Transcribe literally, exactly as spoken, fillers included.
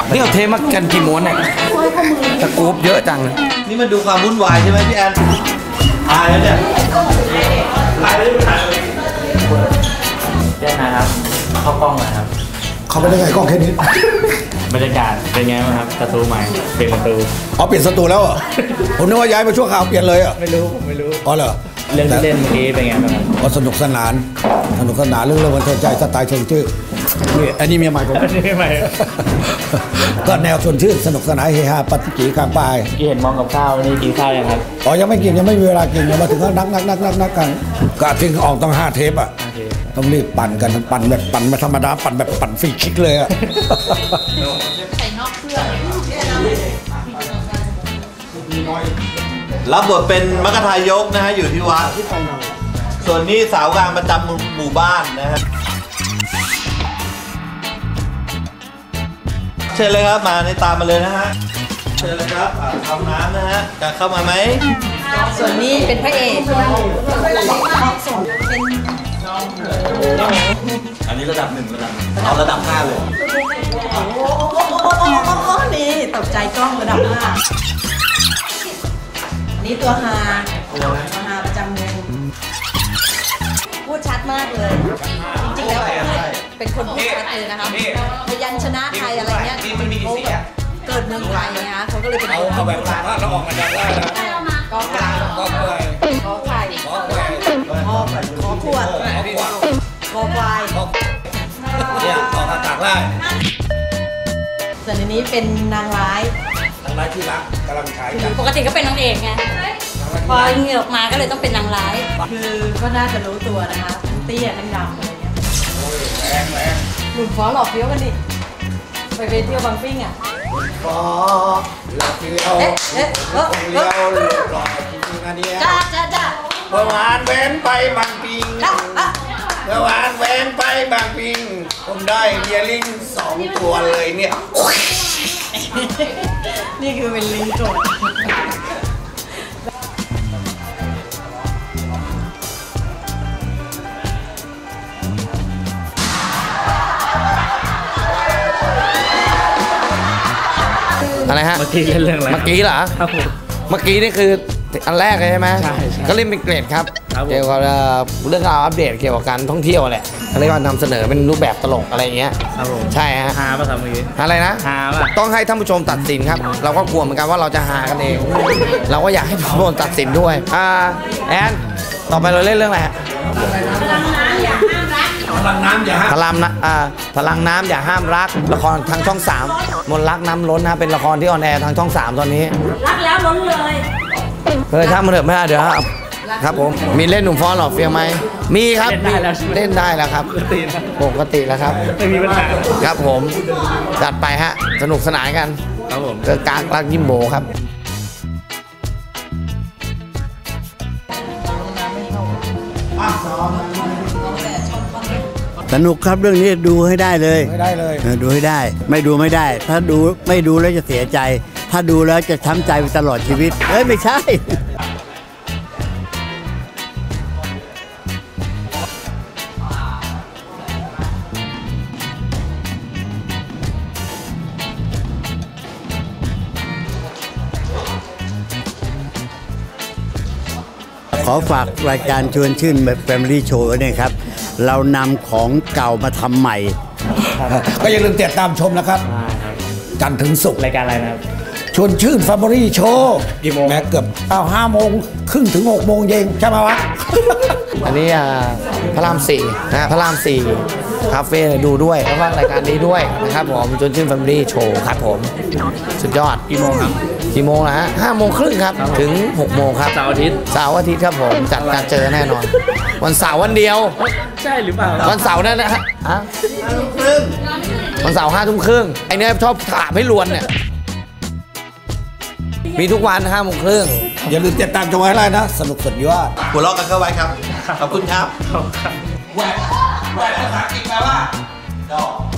นี่เอาเทมากันกี่ม้วนเนี่ยตะกรูบเยอะจังเลยนี่มันดูความวุ่นวายใช่ไหมพี่แอนถ่ายแล้วเนี่ยถ่ายเลยถ่ายเลยเจ๊นะครับเข้ากล้องหน่อยครับเขาไปได้ไงกล้องแค่นี้บรรยากาศเป็นไงบ้างครับสตูใหม่เปลี่ยนประตูอ๋อเปลี่ยนสตูแล้วอ่ะผมนึกว่าย้ายมาชั่วคราวเปลี่ยนเลยอ่ะไม่รู้ผมไม่รู้อ๋อเหรอเรื่องที่เล่นเมื่อกี้เป็นไงบ้างครับก็สนุกสนานสนุกสนานเรื่องเรื่องบันเทิงใจสไตล์ชวนชื่นนี่อันนี้เมียใหม่ผมอันนี้ใหม่ก็แนวชวนชื่นสนุกสนานเฮฮาปฏิกิริยากลางปลายกี่เห็นมองกับข้าวนี่กินข้าวยังครับอ๋อยังไม่กินยังไม่มีเวลากินยังมาถึงก็นักนักนักนักนักกันก็ถึงออกต้องห้าเทปอ่ะต้องรีบปั่นกันปั่นแบบปั่นไม่ธรรมดาปั่นแบบปั่นฟรีคิกเลยอ่ะใส่นอกเครื่องรับบทเป็นมรรคทายกนะฮะอยู่ที่วัดส่วนนี้สาวงานประจำหมู่บ้านนะฮะเชิญเลยครับมาในตามมาเลยนะฮะเชิญเลยครับเข้าน้ำนะฮะจะเข้ามาไหมส่วนนี้เป็นพระเอกอันนี้ระดับหนึ่งระดับเอาระดับห้าเลยโอ้โหนี่ตกใจกล้องระดับห้านี่ตัวฮาตัวฮาประจำวงพูดชัดมากเลยจริงๆแล้วเป็นคนพูดชัดเลยนะคะพยัญชนะไทยอะไรเงี้ยเขาแบบเกิดเมืองไทยนะคะเขาก็เลยเป็นเอาแบบภาษาเราออกมาจากได้นะกอไก่กอไก่กอไก่กอไก่ขอขวดกอควายเนี่ยออกมาจากได้ส่วนในนี้เป็นนางร้ายนางร้ายที่รักกำลังขายปกติก็เป็นนางเอกไงพอเหงือกมาก็เลยต้องเป็นนางร้ายคือก็น่าจะรู้ตัวนะคะทั้งเตี้ยทั้งดำอะไรเงี้ยแรงแรงหลุดฟ้อหลอกเฟี้ยวกันดิไปไปเที่ยวบางปิ้งอ่ะฟ้อหลอกเฟี้ยวเอ๊ะเอ๊ะเอ๊ะเลี้ยวหลอกจริงๆนะเนี่ยจ้าจ้าจ้าเมื่อวานแว้นไปบางปิงเมื่อวานแว้นไปบางปิงผมได้เบียร์ลิงสองตัวเลยเนี่ยนี่คือเป็นลิงโกรธอะไรฮะเมื่อกี้เล่นเรื่องอะไรเมื่อกี้เหรอครับผมเมื่อกี้นี่คืออันแรกเลยใช่ไหมใช่ก็เล่นเป็นเกรดครับเกี่ยวกับเรื่องราวอัปเดตเกี่ยวกับการท่องเที่ยวแหละเขาเรียกว่านำเสนอเป็นรูปแบบตลกอะไรอย่างเงี้ยครับผมใช่ฮะฮาป่ะครับเมื่อกี้อะไรนะฮาป่ะต้องให้ท่านผู้ชมตัดสินครับเราก็กลัวเหมือนกันว่าเราจะฮากันเองเราก็อยากให้ผู้ชมตัดสินด้วยอ่าแอนต่อไปเราเล่นเรื่องอะไรฮะพลังน้ำอย่าห้ามพลังนะอ่าพลังน้ำอย่าห้ามรักละครทางช่องสามมนต์รักน้ำล้นนะเป็นละครที่ออนแอร์ทางช่องสามตอนนี้รักแล้วล้นเลยเฮ้ยถ้ามันเถอะไม่ได้เดี๋ยวครับผมมีเล่นหนุ่มฟ้อนหล่อเฟี้ยวไหมมีครับเล่นได้แล้วครับปกติแล้วครับไม่มีปัญหาครับผมจัดไปฮะสนุกสนานกันครับผมเกิดการรักยิ้มโบครับสนุกครับเรื่องนี้ดูให้ได้เลยไม่ได้เลยดูให้ได้ไม่ดูไม่ได้ถ้าดูไม่ดูแล้วจะเสียใจถ้าดูแล้วจะช้ำใจไปตลอดชีวิตเอ้ยไม่ใช่ขอฝากรายการชวนชื่นแบบ Family Show เนี่ยครับเรานำของเก่ามาทำใหม่ก็อย่าลืมติดตามชมนะครับจันทร์ถึงศุกร์รายการอะไรนะครับชวนชื่น Family Show กี่โมงแม้เกือบเอาห้าโมงครึ่งถึงหกโมงเย็นใช่ไหมวะอันนี้พระรามสี่นะพระรามสี่คาเฟ่ดูด้วยแล้วก็รายการนี้ด้วยนะครับผมชวนชื่น Family Show ครับผมสุดยอดกี่โมงครับกี่โมงนะฮะห้าโมงครึ่งครับถึงหกโมงครับเสาร์อาทิตย์เสาร์อาทิตย์ครับผมจัดการเจอแน่นอนวันเสาร์วันเดียวใช่หรือเปล่าวันเสาร์นั่นนะฮะวันเสาร์ห้าทุ่มครึ่งไอเนี้ยชอบถามให้ลวนเนี่ยมีทุกวันห้าโมงครึ่งอย่าลืมติดตามชมไว้ได้นะสนุกสุดยอดหัวเราะกันเข้าไว้ครับขอบคุณครับขอบคุณครับแหวนแหวนภาษาอังกฤษแปลว่าดอก